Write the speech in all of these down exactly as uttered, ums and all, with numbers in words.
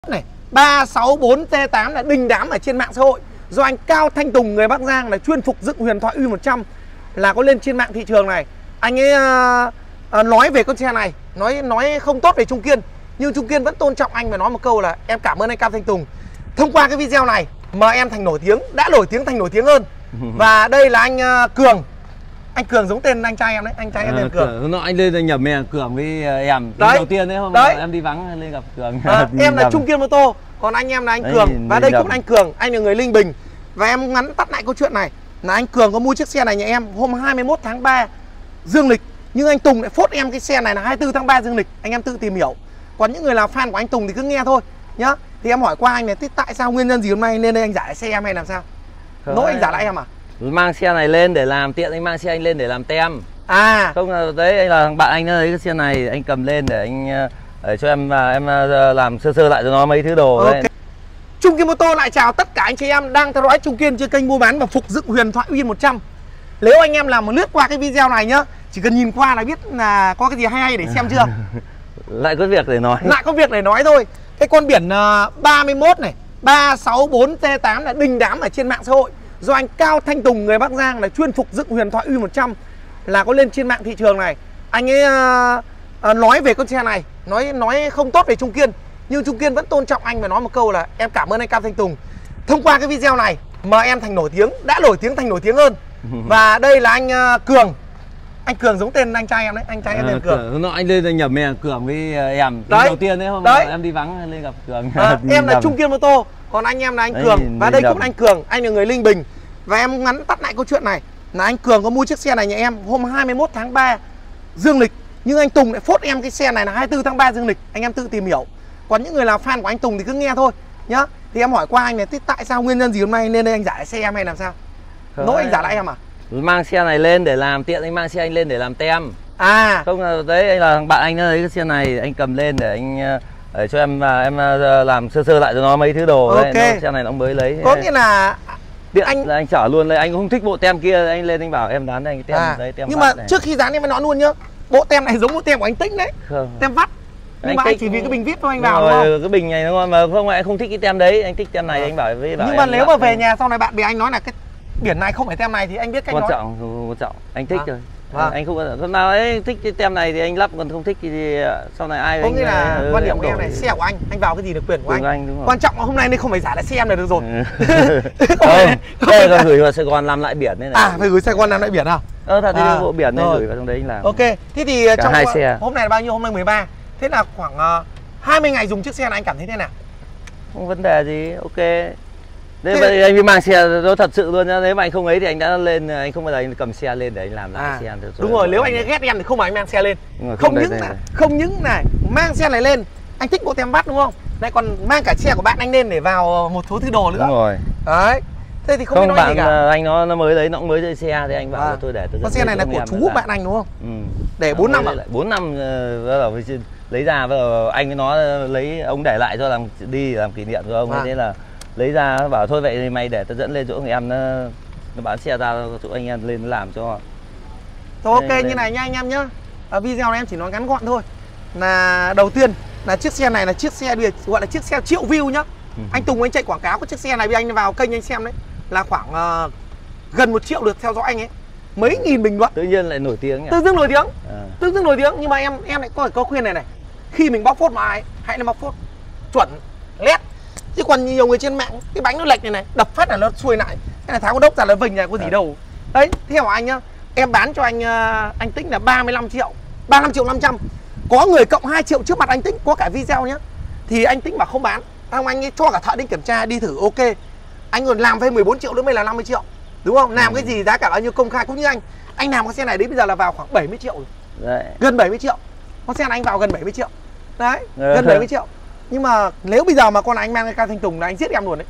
Này ba sáu bốn T tám là đình đám ở trên mạng xã hội do anh Cao Thanh Tùng người Bắc Giang là chuyên phục dựng huyền thoại U một trăm là có lên trên mạng thị trường này. Anh ấy uh, uh, nói về con xe này, nói nói không tốt về Trung Kiên, nhưng Trung Kiên vẫn tôn trọng anh và nói một câu là em cảm ơn anh Cao Thanh Tùng. Thông qua cái video này mà em thành nổi tiếng, đã nổi tiếng thành nổi tiếng hơn. Và đây là anh uh, Cường. Anh Cường giống tên anh trai em đấy, anh trai em tên à, Cường. Nó anh lên anh nhầm em Cường với em. Đấy. Đầu tiên đấy hôm đấy. em đi vắng lên gặp Cường. À, em là Trung Kiên Mô Tô, còn anh em là anh đấy, Cường. Và đây cũng là anh Cường, anh là người Linh Bình. Và em ngắn tắt lại câu chuyện này là anh Cường có mua chiếc xe này nhà em hôm hai mươi mốt tháng ba dương lịch, nhưng anh Tùng lại phốt em cái xe này là hai mươi tư tháng ba dương lịch. Anh em tự tìm hiểu. Còn những người là fan của anh Tùng thì cứ nghe thôi nhá. Thì em hỏi qua anh này, tại sao nguyên nhân gì hôm nay nên đây anh giả lại xe em hay làm sao? Lỗi anh giả lại em à? Mang xe này lên để làm tiện, anh mang xe anh lên để làm tem. À không là đấy, anh là thằng bạn anh nó lấy cái xe này anh cầm lên để anh để cho em em làm sơ sơ lại cho nó mấy thứ đồ. Okay. Đấy. Trung Kiên Mô Tô lại chào tất cả anh chị em đang theo dõi Trung Kiên trên kênh mua bán và phục dựng huyền thoại U một trăm. Nếu anh em làm một lướt qua cái video này nhá, chỉ cần nhìn qua là biết là có cái gì hay hay để xem chưa. Lại có việc để nói. Lại có việc để nói thôi. Cái con biển uh, ba mươi mốt này ba sáu bốn T tám là đình đám ở trên mạng xã hội do anh Cao Thanh Tùng người Bắc Giang là chuyên phục dựng huyền thoại U một trăm là có lên trên mạng thị trường này. Anh ấy uh, uh, nói về con xe này, nói nói không tốt về Trung Kiên, nhưng Trung Kiên vẫn tôn trọng anh và nói một câu là em cảm ơn anh Cao Thanh Tùng. Thông qua cái video này mà em thành nổi tiếng, đã nổi tiếng thành nổi tiếng hơn. Và đây là anh uh, Cường. Anh Cường giống tên anh trai em đấy, anh trai em tên à, Cường. Nó anh lên anh nhầm em Cường với em. Đấy. Đầu tiên đấy hôm đấy. em đi vắng lên gặp Cường. À, em là Trung Kiên Mô Tô, còn anh em là anh đấy, Cường. Và đây cũng là anh Cường, anh là người Linh Bình. Và em ngắn tắt lại câu chuyện này là anh Cường có mua chiếc xe này nhà em hôm hai mươi mốt tháng ba dương lịch, nhưng anh Tùng lại phốt em cái xe này là hai mươi tư tháng ba dương lịch. Anh em tự tìm hiểu. Còn những người là fan của anh Tùng thì cứ nghe thôi nhá. Thì em hỏi qua anh này, tại sao nguyên nhân gì hôm nay nên đây anh giả lại xe em hay làm sao? Lỗi anh giả lại em à? Mang xe này lên để làm tiện, anh mang xe anh lên để làm tem. À không là đấy, anh là thằng bạn anh nó lấy cái xe này anh cầm lên để anh để cho em em làm sơ sơ lại cho nó mấy thứ đồ. Okay. Đấy, nó, xe này nó mới lấy. Có nghĩa là Điện anh là anh chở luôn đây, anh không thích bộ tem kia, anh lên anh bảo em dán đây cái tem à, đấy, tem. Nhưng mà này. Trước khi dán em mới nói luôn nhá, bộ tem này giống bộ tem của anh Tĩnh đấy. Không. Tem vắt. Nhưng anh mà thích... anh chỉ vì cái bình vip thôi anh vào rồi, đúng không? Cái bình này nó ngon mà không, anh không thích cái tem đấy, anh thích tem này. À. Anh bảo với bảo nhưng mà nếu mà về này. nhà sau này bạn bè anh nói là cái biển này không phải tem này thì anh biết cách quan nói. trọng không quan trọng, anh thích à. Rồi. À. Anh không quan trọng nào ấy, thích cái tem này thì anh lắp, còn không thích thì sau này ai. Có nghĩa là ừ, quan điểm của em này, xe của anh, anh vào cái gì được quyền của anh. anh đúng quan trọng là hôm nay nên không phải giả lại xe em là được rồi. Không, đây là gửi vào Sài Gòn làm lại biển đây này. À phải gửi Sài Gòn làm lại biển à? Ờ thật thì à, bộ biển này rồi. Gửi vào trong đấy anh làm. Ok, thế thì cả trong hai xe. Hôm nay là bao nhiêu? Hôm nay mười ba. Thế là khoảng uh, hai mươi ngày dùng chiếc xe này anh cảm thấy thế nào? Không vấn đề gì, ok. Thế vậy anh đi mang xe nó thật sự luôn nhá. Nếu mà anh không ấy thì anh đã lên, anh không bao giờ anh cầm xe lên để anh làm lại à, xe. Rồi đúng rồi, nếu anh ghét em thì không phải anh mang xe lên. Không, không những này, không những này mang xe này lên, anh thích bộ tem vắt đúng không? Lại còn mang cả xe của bạn anh lên để vào một số thứ đồ nữa. Đúng rồi. Đấy. Thế thì không, không biết nói bạn gì cả. Anh nó nó mới lấy, nó cũng mới chơi xe thì anh bảo à, tôi để tôi. Con xe này là của chú bạn anh đúng không? Ừ. Để bốn năm à? bốn năm bắt đầu lấy ra, bắt đầu anh với nó lấy ông để lại cho làm đi làm kỷ niệm cho ông. À. Thế là lấy ra bảo thôi vậy thì mày để tao dẫn lên chỗ người em nó, nó bán xe ra chỗ anh em lên làm cho. Thôi ok lên. Như này nha anh em nhá. Ở video này em chỉ nói ngắn gọn thôi. Là đầu tiên là chiếc xe này là chiếc xe gọi là chiếc xe triệu view nhá. Ừ. Anh Tùng anh chạy quảng cáo của chiếc xe này với anh vào kênh anh xem đấy là khoảng uh, gần một triệu lượt theo dõi anh ấy. Mấy nghìn bình luận. Tự nhiên lại nổi tiếng nhỉ? Tự dưng nổi tiếng. À. Tự dưng nổi tiếng, nhưng mà em em lại có có khuyên này này. Khi mình bóc phốt mà ai hãy là bóc phốt chuẩn lét. Chứ còn nhiều người trên mạng cái bánh nó lệch này này, đập phát là nó xuôi lại, cái này tháo con đốc ra là vình này có gì à. Đâu. Đấy, theo anh nhá, em bán cho anh uh, anh Tĩnh là ba mươi lăm triệu, ba mươi lăm triệu năm trăm. Có người cộng hai triệu trước mặt anh Tĩnh, có cả video nhá. Thì anh Tĩnh bảo không bán. Ông anh ấy cho cả thợ đến kiểm tra đi thử ok. Anh còn làm thêm mười bốn triệu nữa mới là năm mươi triệu. Đúng không? Làm ừ. Cái gì giá cả bao nhiêu công khai cũng như anh. Anh làm con xe này đến bây giờ là vào khoảng bảy mươi triệu rồi. Đấy. Gần bảy mươi triệu. Con xe này anh vào gần bảy mươi triệu. Đấy, ừ. Gần bảy mươi triệu. Nhưng mà nếu bây giờ mà con anh mang cái Cao Thanh Tùng là anh giết em luôn đấy.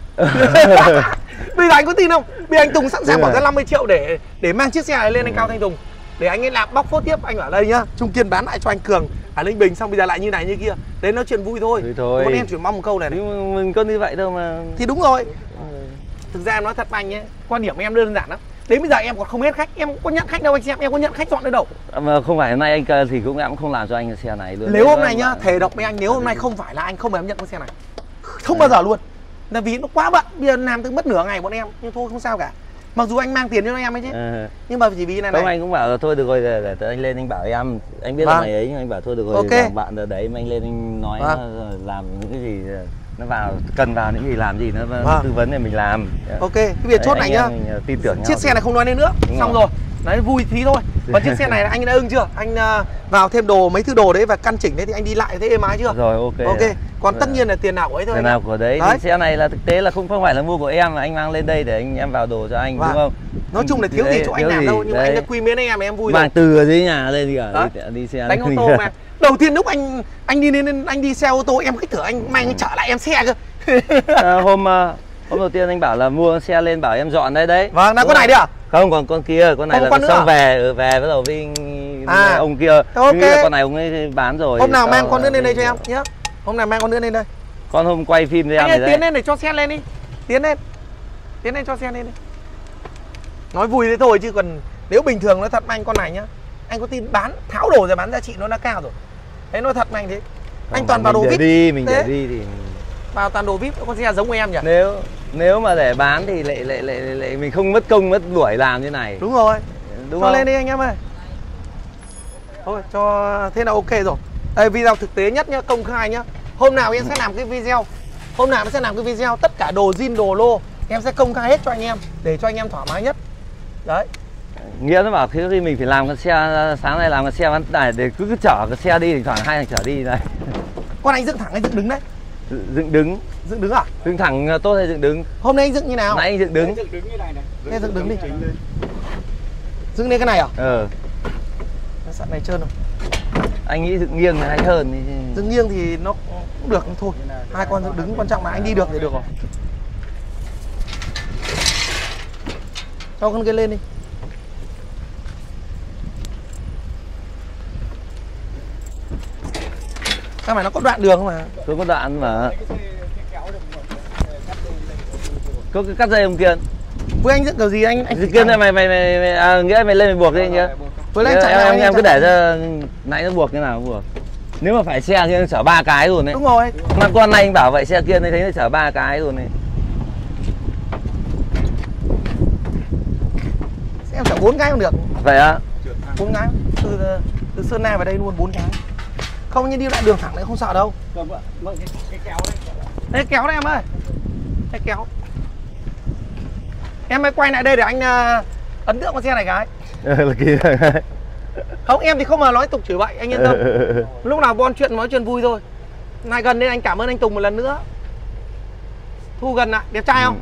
Bây giờ anh có tin không? Bây giờ anh Tùng sẵn sàng bỏ ra năm mươi triệu để để mang chiếc xe này lên anh Cao Thanh Tùng để anh ấy làm bóc phốt tiếp. Anh ở đây nhá, Trung Kiên bán lại cho anh Cường ở Linh Bình, xong bây giờ lại như này như kia. Đấy nói chuyện vui thôi. thôi. Con em chỉ mong một câu này, này. Mình có như vậy đâu mà. Thì đúng rồi. Thực ra em nói thật với anh nhé, quan điểm em đơn giản lắm. Đến bây giờ em còn không hết khách, em có nhận khách đâu anh xem, em có nhận khách dọn đến đâu. Mà không phải hôm nay anh thì cũng em cũng không làm cho anh xe này luôn. Nếu hôm nay nhá, thề độc với anh, nếu hôm nay không phải là anh không phải em nhận con xe này. Không bao giờ luôn. Là vì nó quá bận, bây giờ làm tới mất nửa ngày bọn em. Nhưng thôi không sao cả. Mặc dù anh mang tiền cho em ấy chứ. À. Nhưng mà chỉ vì này này. Không, anh cũng bảo là thôi được rồi, để, để anh lên anh bảo em. Anh biết Vâng. là ngày ấy nhưng anh bảo thôi được rồi, Ok. bạn ở đấy mà anh lên anh nói Vâng. nó làm những cái gì nó vào, cần vào những gì làm gì nó Vâng. tư vấn để mình làm. Ok, cái việc chốt Đấy, này anh nhá. em mình tin tưởng nhau. Chiếc xe này không nói đến nữa. Đúng Xong rồi. rồi. Đấy vui tí thôi. Còn chiếc xe này là anh đã ưng chưa? Anh uh, vào thêm đồ mấy thứ đồ đấy và căn chỉnh đấy thì anh đi lại thấy êm ái chưa? Rồi ok. Ok. Còn tất Rồi. nhiên là tiền nào của ấy thôi. Tiền nào của đấy, đấy. Thì xe này là thực tế là không không phải là mua của em mà anh mang lên đây để anh em vào đồ cho anh, Vâng. đúng không? Nói chung là thiếu Đấy, gì chỗ anh thiếu làm gì, đâu, nhưng mà đấy. anh đã quy miếng em em vui Mang rồi. từ ở dưới nhà lên đi cả Đấy. đi, đi xe Đánh ô tô mà. Đầu tiên lúc anh anh đi lên anh đi xe ô tô em cứ tưởng anh mang anh trở lại em xe cơ. À, hôm à, hôm đầu tiên anh bảo là mua xe lên bảo em dọn đây đấy. Vâng, là Đúng con này không? đi à? Không, còn con kia, con này Không, là con nữa xong à? về ừ, về bắt đầu với À. ông kia. Ok. Nghĩ là con này ông ấy bán rồi. Hôm nào Sau mang con nữa là lên đây cho đi- em nhé. Hôm nào mang con nữa lên đây. Con hôm quay phim với em Anh này ơi, tiến đấy. lên để cho xe lên đi. Tiến lên. Tiến lên cho xe lên đi. Nói vui thế thôi chứ còn nếu bình thường nói thật anh con này nhá. Anh có tin bán tháo đồ ra bán giá trị nó đã cao rồi. Đấy nói thật anh thế. Anh Không, toàn vào mình đồ để vip. đi, mình Thế. để đi thì Vào toàn đồ vip, con xe giống của em nhỉ? nếu nếu mà để bán thì lại lại lại lại, lại mình không mất công mất đuổi làm như này. Đúng rồi. Đúng Cho không? lên đi anh em ơi. Thôi cho thế là ok rồi. Đây video thực tế nhất nhá, công khai nhá. Hôm nào em sẽ làm cái video. Hôm nào em sẽ làm cái video tất cả đồ zin đồ lô em sẽ công khai hết cho anh em để cho anh em thoải mái nhất. Đấy. Nghĩa nó bảo khi khi mình phải làm con xe, sáng nay làm con xe bán tải để cứ, cứ chở cái xe đi, thỉnh thoảng hai thằng chở đi này. Con anh dựng thẳng hay dựng đứng đấy? Dựng đứng, Dựng đứng à? dựng thẳng tốt hay dựng đứng? Hôm nay anh dựng như nào? Nãy anh dựng đứng. Dựng đứng như này này. Thế dựng đứng đi. Dựng lên cái này à? Ờ, Cái sạn này trơn rồi. anh nghĩ dựng nghiêng hay hơn thì... Dựng nghiêng thì nó cũng được thôi. Hai con dựng đứng quan trọng là anh đi được thì được rồi. Cho con kia lên đi. Cái này nó có đoạn đường không mà. Tôi có đoạn mà. Có cái cắt dây ông Kiên. Với anh dựng kiểu gì anh anh Dự Kiên này mày mày mày, mày à, nghĩa mày lên mày buộc đi nhá. với anh em, chạy em, vào, em, anh em cứ chạy để vào. cho nãy nó buộc như nào cũng buộc. Nếu mà phải xe thì anh chở ba cái luôn đấy. Đúng rồi. Mà con này anh bảo vậy xe kia thấy nó chở ba cái luôn đấy. Em chở bốn cái cũng được. Vậy á? Bốn cái. Từ từ Sơn La vào đây luôn bốn cái. Không như đi lại đường thẳng này không sợ đâu. Vâng, vâng, vâng, cái, cái kéo đấy. Đây kéo đây em ơi. Đây kéo. Em hãy quay lại đây để anh uh, ấn tượng con xe này cái. Là kỳ. Không em thì không mà nói tục chửi bậy anh yên tâm. Lúc nào bon chuyện nói chuyện vui thôi. Này gần đây anh cảm ơn anh Tùng một lần nữa. Thu gần lại, đẹp trai không?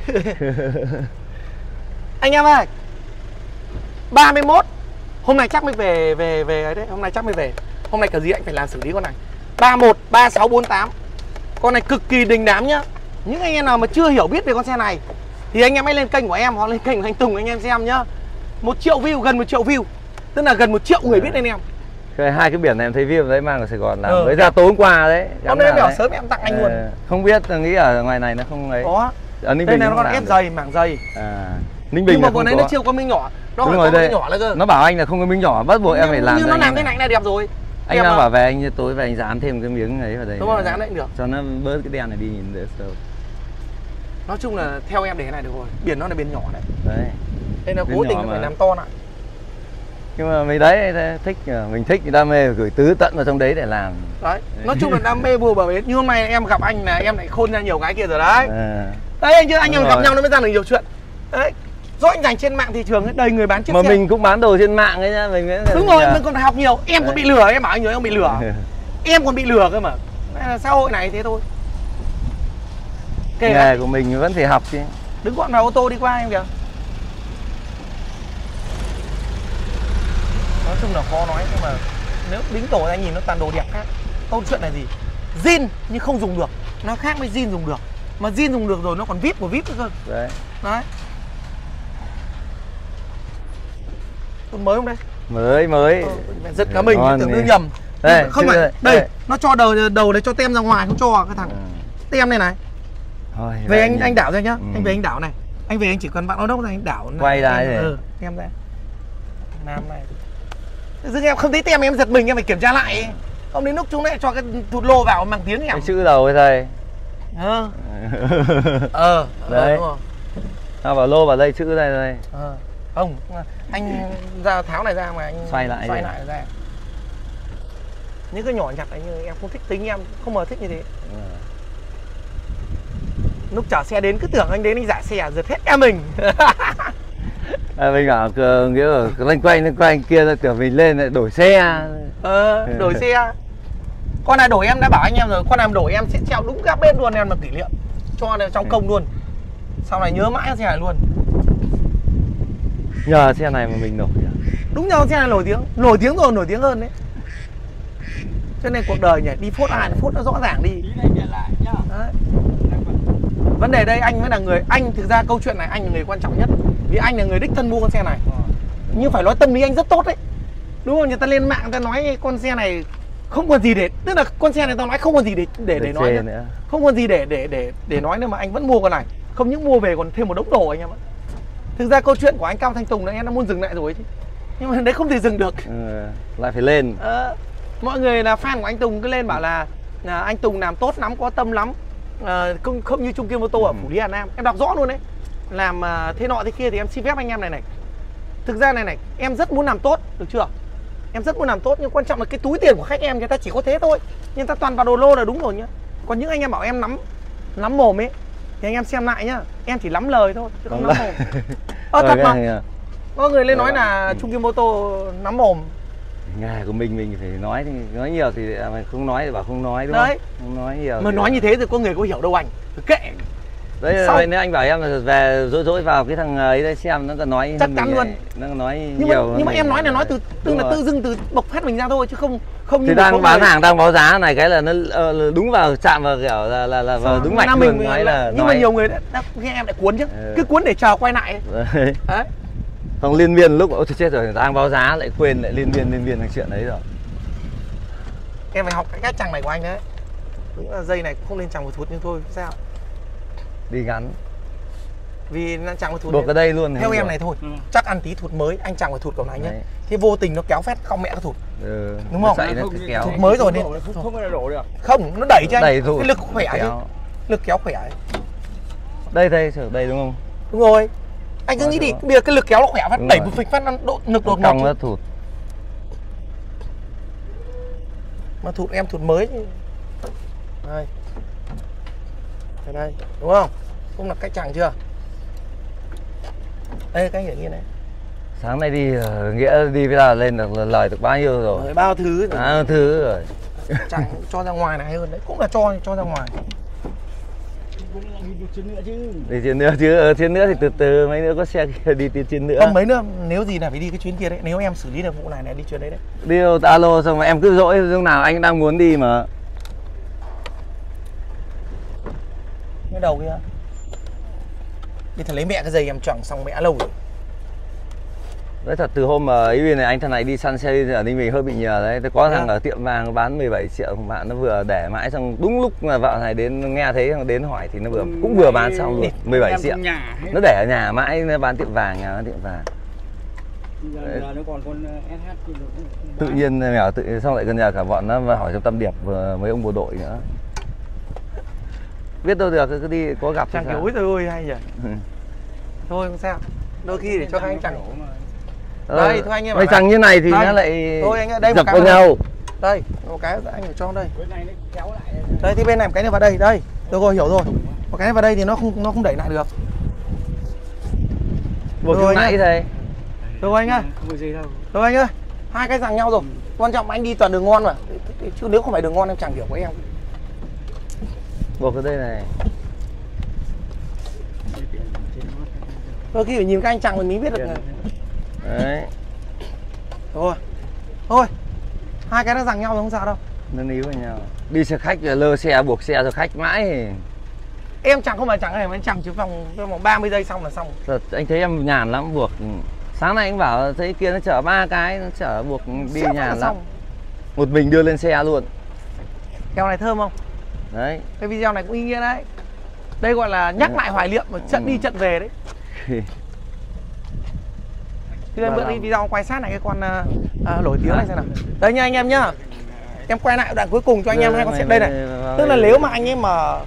Anh em ơi. ba mươi mốt. Hôm nay chắc mới về về về ấy đấy, hôm nay chắc mới về. Hôm nay cả gì anh phải làm xử lý con này. ba mốt, ba sáu, bốn tám. Con này cực kỳ đình đám nhá. Những anh em nào mà chưa hiểu biết về con xe này thì anh em hãy lên kênh của em hoặc lên kênh của anh Tùng anh em xem nhá. Một triệu view, gần một triệu view. Tức là gần một triệu người biết đến em. Cái hai cái biển này em thấy viêm đấy mang ở Sài Gòn làm. Ừ. Mới ra tối hôm qua đấy. Hôm nay em bảo sớm em tặng anh luôn. Ờ, không biết, tôi nghĩ ở ngoài này nó không ấy. Có. Ở Ninh Đây Bình này nó còn làm ép được. dày, mảng dày. À, Ninh Bình Nhưng mà là vừa không nãy có. nó chưa có minh nhỏ. Nó Đúng phải rồi có đây. minh nhỏ là cơ. Nó bảo anh là không có miếng nhỏ, bắt buộc em phải làm. Nhưng cho nó anh làm này. thế này là đẹp rồi. Anh Đẹp đang mà. bảo về anh tối về anh dán thêm cái miếng ấy vào đây. Đúng rồi, dán đấy cũng được. Cho nó bớt cái đèn này đi nhìn đỡ sâu. Nói chung là theo em để cái này được rồi. Biển nó là biển nhỏ đấy. Đấy. Đây là Biển cố tình nhỏ nó phải mà. làm to lại. Nhưng mà mấy đấy thế, thích mình thích đam mê gửi tứ tận vào trong đấy để làm. Đấy. Nói chung là đam mê vừa bờ bến. Nhưng hôm nay em gặp anh là em lại khôn ra nhiều cái kia rồi đấy. À. Đấy anh chứ anh Đúng em gặp rồi. nhau nó mới ra được nhiều chuyện. Đấy. Do anh dành trên mạng thị trường ấy, đầy người bán chiếc Mà xe. mình cũng bán đồ trên mạng ấy nhá, mình mới Đúng rồi, mình còn phải học nhiều. Em còn bị lừa, em bảo anh nhớ em bị lừa. Em còn bị lừa cơ mà. Đây là xã hội này thế thôi. Kể nghề cả của mình vẫn phải học chứ. đứng gọn vào ô tô đi qua em kìa. Nói chung là khó nói nhưng mà nếu đính tổ ra nhìn nó toàn đồ đẹp khác. Câu chuyện là gì? Zin nhưng không dùng được. Nó khác với zin dùng được. Mà zin dùng được rồi nó còn vip của vip nữa cơ. Đấy. Đấy. Con mới không đây? Mới mới. Ờ, giật cả mình Ngon tưởng nhỉ. như nhầm. Đây, Nhưng mà không chứ phải. đây, Đây, đây. nó cho đầu đầu đấy cho tem ra ngoài không cho cái thằng Ừ. tem này này. Thôi, Về anh nhỉ. anh đảo ra nhá. Ừ. Anh về anh đảo này. Anh về anh chỉ cần bạn lao đốc này anh đảo. Quay ra tem, thế. ừ, tem ra. Nam này. Tự dưng em không thấy tem em giật mình em phải kiểm tra lại. Không đến lúc chúng lại cho cái thụt lô vào mang tiếng nhỉ. Cái chữ đầu ấy thầy. Ờ. Ờ. Đấy. Đúng rồi. Nó bảo lô vào đây chữ đây đây. Ờ. Không, anh ra tháo này ra mà anh Xoay lại xoay đi. lại ra. Những cái nhỏ nhặt này như em không thích tính, em không mà thích như thế. Ừ. Lúc chở xe đến cứ tưởng anh đến anh giả xe giật hết em mình. À, mình bảo cờ- nghĩa là loanh quanh loanh quanh kia là tưởng mình lên lại đổi xe. Ờ, đổi xe. Con này đổi em đã bảo anh em rồi, con này em đổi em sẽ treo đúng gác bếp luôn, em là kỷ niệm cho này trong công luôn. Sau này nhớ mãi xe này luôn. Nhờ xe này mà mình nổi à? Đúng nhau, xe này nổi tiếng, nổi tiếng rồi, nổi tiếng hơn đấy. Cho nên cuộc đời nhỉ, đi phốt ai thì phốt nó rõ ràng đi. Tí này nhận lại nhá. Đấy. Vấn đề đây anh mới là người, anh thực ra câu chuyện này anh là người quan trọng nhất. Vì anh là người đích thân mua con xe này. Nhưng phải nói tâm lý anh rất tốt đấy. Đúng không? Người ta lên mạng người ta nói con xe này không còn gì để, tức là con xe này tao nói không còn gì để để, để nói nữa. nữa. Không còn gì để để để để nói nữa mà anh vẫn mua con này. Không những mua về còn thêm một đống đồ anh em ạ. Thực ra câu chuyện của anh Cao Thanh Tùng là em đã muốn dừng lại rồi chứ. Nhưng mà đấy không thể dừng được. Ừ, lại phải lên. Ờ, mọi người là fan của anh Tùng cứ lên bảo là, là anh Tùng làm tốt lắm, có tâm lắm. À, không, không như Trung Kiên Mô Tô ở Phủ Lý Hà Nam. Em đọc rõ luôn đấy. Làm uh, thế nọ thế kia thì em xin phép anh em này này. Thực ra này này, em rất muốn làm tốt, được chưa? Em rất muốn làm tốt nhưng quan trọng là cái túi tiền của khách em người ta chỉ có thế thôi. Nhưng ta toàn vào đồ lô là đúng rồi nhá. Còn những anh em bảo em nắm nắm mồm ấy thì anh em xem lại nhá. Em chỉ lắm lời thôi chứ không nắm mồm. Ơ thật mà. Có người lên nói là Trung Kiên Mô Tô nắm mồm. Nghề của mình mình phải nói thì nói nhiều thì mình không nói thì bảo không nói, đúng đấy. Không? Không nói nhiều. Mà nói như thế thì có người có hiểu đâu anh. Kệ. Đấy vậy nếu anh bảo em là về dỗi dỗi vào cái thằng ấy đấy xem nó có nói chắc chắn luôn. Ấy, nó có nói nhưng nhiều. Mà, nhưng mà em nói là nói từ tức là tự dưng từ bộc phát mình ra thôi chứ không không như thì đang bán người... hàng đang báo giá này cái là nó uh, đúng vào chạm vào kiểu là là, là vào đúng mạch luôn mình nói là nhưng nói... mà nhiều người đã, đã nghe em lại cuốn chứ. Ừ. Cứ cuốn để chờ quay lại. Đấy. Đấy. Không liên miên lúc ôi chết rồi đang báo giá lại quên lại liên miên liên miên thằng chuyện đấy rồi. Em phải học cái cách chằng này của anh đấy. Đúng là dây này cũng không nên chằng một thụt nhưng thôi sao? Đi ngắn. Vì nó chằng một thụt. Buộc ở đây luôn. Theo em rồi. Này thôi. Ừ. Chắc ăn tí thụt mới anh chằng một thụt của anh nhé. Thì vô tình nó kéo phét không mẹ cái thụt. Ừ. Đúng không? Nó nó kéo. Thụt mới rồi nên không không có đổ được. Không, nó đẩy cho anh. Đẩy thụt. Cái lực khỏe chứ. Lực kéo khỏe ấy. Đây đây đây đúng không? Đúng rồi. Anh cứ nghĩ đi, bây giờ cái lực kéo nó khỏe phát đẩy một phịch phát nó độ lực đột ngột. Nó thụt. Mà thụt em thụt mới. Đây. Đây đây, đúng không? Không là cách chẳng chưa? Đây cái nghĩa như này. Sáng nay đi nghĩa đi bây giờ lên được lời được bao nhiêu rồi? Rồi, bao thứ rồi. Bao thứ rồi. Chẳng cho ra ngoài này hơn đấy, cũng là cho cho ra ngoài. Đi chuyến nữa chứ. Đi chuyến nữa chứ, ở chuyến nữa thì từ từ mấy nữa có xe kia đi tiến chuyến nữa. Không mấy nữa, nếu gì là phải đi cái chuyến kia đấy, nếu em xử lý được vụ này này đi chuyến đấy đấy. Đi alo xong mà em cứ dỗi lúc nào anh đang muốn đi mà. Cái đầu kia. Đi thằng lấy mẹ cái giày em chẳng xong mẹ lâu rồi. Đấy thật từ hôm mà ấy này anh thằng này đi săn xe đi ở Ninh Bình hơi bị nhờ đấy. Tôi có thằng ở tiệm vàng bán mười bảy triệu bạn nó vừa để mãi xong đúng lúc mà vợ này đến nghe thấy đến hỏi thì nó vừa cũng vừa bán xong luôn mười bảy triệu. Nó để ở nhà mãi nó bán tiệm vàng nhà bán tiệm vàng. Giờ nó còn con ét hát tự nhiên mèo tự xong lại gần nhà cả bọn nó và hỏi trong Tâm Điệp vừa mấy ông bộ đội nữa. Biết đâu được cứ đi có gặp chẳng kiểu ối rồi ôi hay nhỉ. Thôi không sao. Đôi khi để cho anh chẳng Ờ, đây thôi anh em mày chẳng như này thì đây. Nó lại thôi anh ơi, đây dập một vào nhau. Đây một cái anh phải cho đây. Bên này nó kéo lại. Đây thì bên này một cái này vào đây đây. Được rồi hiểu rồi. Một cái này vào đây thì nó không nó không đẩy lại được. Buộc chỗ nãy đây. Được rồi anh ơi. Không có gì đâu. Được anh ơi. Hai cái rằng nhau rồi. Quan trọng anh đi toàn đường ngon mà. Chứ nếu không phải đường ngon em chẳng hiểu của em. Buộc ở đây này. Đôi khi phải nhìn các anh chàng mình mới biết được. Đấy. Thôi. Thôi. Hai cái nó rằng nhau thì không sao đâu. Nó níu vào nhau. Đi xe khách lơ xe buộc xe cho khách mãi. Em chẳng không phải chẳng này mà anh chẳng chỉ vòng vòng ba mươi giây xong là xong. Thật, anh thấy em nhàn lắm buộc. Sáng nay anh bảo thấy kia nó chở ba cái nó chở buộc đi nhàn lắm. Xong. Một mình đưa lên xe luôn. Keo này thơm không? Đấy. Cái video này cũng ý nghĩa đấy. Đây gọi là nhắc lại hoài niệm một trận đi trận về đấy. Thì em bữa đi video quay sát này cái con uh, nổi tiếng này xem nào. Đây nha anh em nhá. Em quay lại đoạn cuối cùng cho anh em hai con xem đây này. Tức là nếu mà anh em mà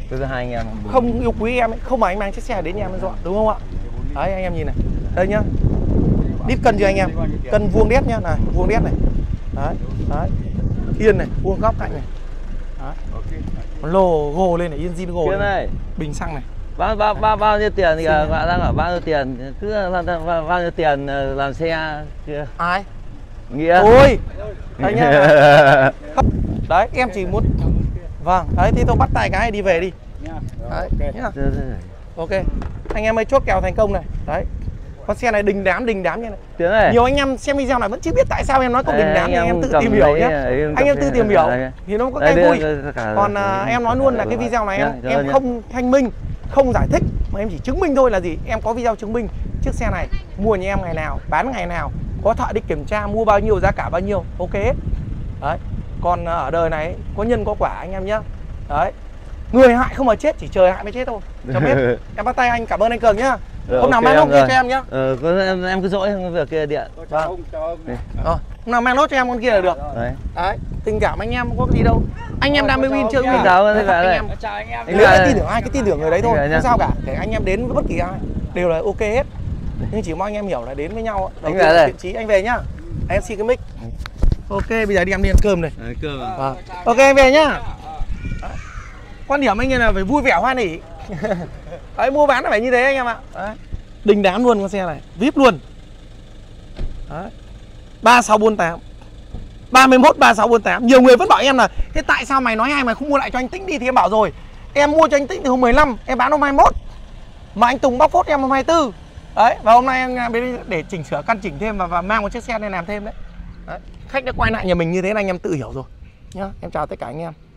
Tôi hai anh em không yêu quý em ấy, không mà anh mang chiếc xe đến nhà em dọn, đúng không ạ? Đấy anh em nhìn này, đây nhá, đít cân chưa anh em, cân vuông đét nhá, này vuông đét này, đấy, đấy, yên này, vuông góc cạnh này, đấy, lô gồ lên này, yên zin gồ này. này, bình xăng này, bao bao bao bao nhiêu tiền thì bạn đang ở bao nhiêu tiền, cứ bao, bao nhiêu tiền làm xe kia. Ai? Nghĩa. Ôi, đấy nhá, đấy em chỉ muốn, vâng, đấy thì tôi bắt tay cái này đi về đi, đấy, nhá. Ok, anh em ơi chốt kèo thành công này, đấy. Con xe này đình đám đình đám như này. Tiếng này. Nhiều anh em xem video này vẫn chưa biết tại sao em nói câu đình đám, anh anh em tự cầm tìm hiểu lấy, nhé. em Anh em tự cầm tìm lấy. hiểu Đây, thì nó có đây, cái đây, vui. đây, cả- Còn à, em nói luôn là cái video này em Nhá, em nhá. không thanh minh, không giải thích mà em chỉ chứng minh thôi là gì? Em có video chứng minh chiếc xe này mua nhà em ngày nào, bán ngày nào, có thợ đi kiểm tra mua bao nhiêu, giá cả bao nhiêu. Ok. Đấy. Còn à, ở đời này có nhân có quả anh em nhé. Đấy. Người hại không mà chết, chỉ trời hại mới chết thôi. Cho biết. Em bắt tay anh, cảm ơn anh Cường nhá. Rồi, Hôm nào ok mang em nốt kia rồi. cho em nhá. Ờ, có em, em cứ dỗi việc kia điện. Chào ông, chào ông. Ờ, hôm nào mang nốt cho em con kia là được. Đấy. Đấy, tình cảm anh em có cái gì đâu. Anh em đam mê win chưa win. Chào Đấy, các anh bạn. em. Chào anh em. Anh Nếu Lợi. ai tin tưởng ai cái tin tưởng người đấy thôi, Anh Lợi không nhá. sao cả. Để anh em đến với bất kỳ ai đều là ok hết. Nhưng chỉ mong anh em hiểu là đến với nhau. Đầu Anh tiên Lợi là đây. thiện chí, anh về nhá. Em xin cái mic. Ok, bây giờ đi em đi ăn cơm này. Đấy, cơ mà. Vâng. Ok anh về nhá. Đấy. Quan điểm anh em là phải vui vẻ hoan hỉ. Đấy, mua bán là phải như thế anh em ạ. Đấy. Đình đám luôn con xe này, vê i pê luôn. Đấy. ba sáu bốn tám ba mươi mốt ba sáu bốn tám. Nhiều người vẫn bảo em là thế tại sao mày nói hai mày không mua lại cho anh Tĩnh đi, thì em bảo rồi. Em mua cho anh Tĩnh từ hôm mười lăm, em bán hôm hai mươi mốt. Mà anh Tùng bóc phốt em hôm hai mươi tư. Đấy, và hôm nay em đến để chỉnh sửa căn chỉnh thêm và, và mang một chiếc xe này làm thêm đấy. Đấy. Khách đã quay lại nhà mình như thế là anh em tự hiểu rồi. Nhá, em chào tất cả anh em.